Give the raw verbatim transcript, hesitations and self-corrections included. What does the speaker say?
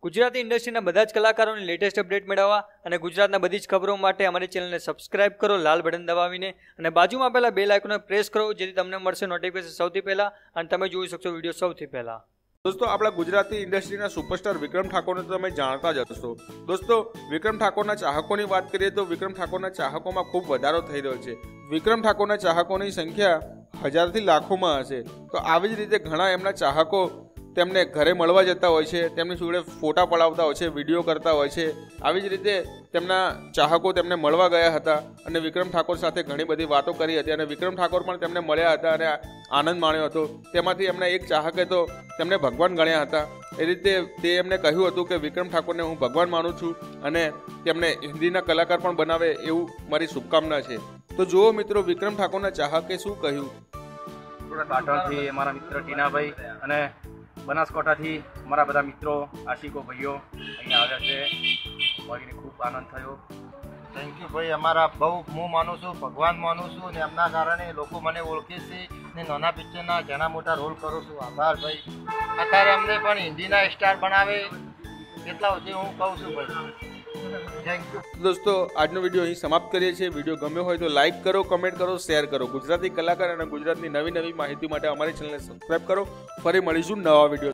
ગુજરાતી ઇન્ડસ્ટ્રીના બધા જ કલાકારોની લેટેસ્ટ અપડેટ મેળવવા અને ગુજરાતના બધી જ ખબરો માટે અમારી ચેનલને સબસ્ક્રાઇબ કરો લાલ બટન દબાવીને અને બાજુમાં આપેલા બેલ આઇકોનને પ્રેસ કરો જેથી તમને મળશે નોટિફિકેશન સૌથી પહેલાં અને તમે જોઈ શકશો વિડીયો સૌથી પહેલાં। દોસ્તો આપણા ગુજરાતી ઇન્ડસ્ટ્રીના સુપરસ્ટાર વિક્રમ ઠાકોરને તો તમે જાણતા જ હશો। દોસ્તો વિક્રમ ઠાકોરના ચાહકોની વાત કરીએ તો વિક્રમ ઠાકોરના ચાહકોમાં ખૂબ વધારો થઈ રહ્યો છે। વિક્રમ ઠાકોરના ચાહકોની સંખ્યા હજારથી લાખોમાં હશે। તો આવી જ રીતે ઘણા એમના ચાહકો તેમને ઘરે મળવા જતા હોય છે, તેમની જોડે ફોટા પડાવતા હોય છે, વિડીયો કરતા હોય છે। આવી જ રીતે તેમના ચાહકો તેમને મળવા ગયા હતા અને વિક્રમ ઠાકોર સાથે ઘણી બધી વાતો કરી હતી અને વિક્રમ ઠાકોર પણ તેમને મળ્યા હતા અને આનંદ માણ્યો હતો। તેમાંથી એમના એક ચાહકે તો તેમને ભગવાન ગણ્યા હતા। એ રીતે તે એમને કહ્યું હતું કે વિક્રમ ઠાકોરને હું ભગવાન માનું છું અને તેમને હિન્દીના કલાકાર પણ બનાવે એવું મારી શુભકામના છે। તો જુઓ મિત્રો વિક્રમ ઠાકોરના ચાહકે શું કહ્યું। પાટણથી અમારા મિત્ર ટીનાભાઈ અને બનાસકાંઠાથી અમારા બધા મિત્રો આશિકો ભાઈઓ અહીંયા આવ્યા છે, મળીને ખૂબ આનંદ થયો। થેન્ક યુ ભાઈ, અમારા બહુ હું માનું છું, ભગવાન માનું છું અને એમના કારણે લોકો મને ઓળખે છે ને નાના પિક્ચરના ઘણા મોટા રોલ કરું છું। આભાર ભાઈ। અત્યારે અમને પણ હિન્દીના સ્ટાર બનાવે એટલા સુધી હું કહું છું ભાઈ, થેન્ક યુ। દોસ્તો આજનો વિડીયો અહીં સમાપ્ત કરીએ છીએ। વિડીયો ગમ્યો હોય તો લાઇક કરો, કમેન્ટ કરો, શેર કરો। ગુજરાતી કલાકાર અને ગુજરાતની નવી નવી માહિતી માટે અમારી ચેનલને સબસ્ક્રાઈબ કરો। ફરી મળીશું નવા વિડીયો।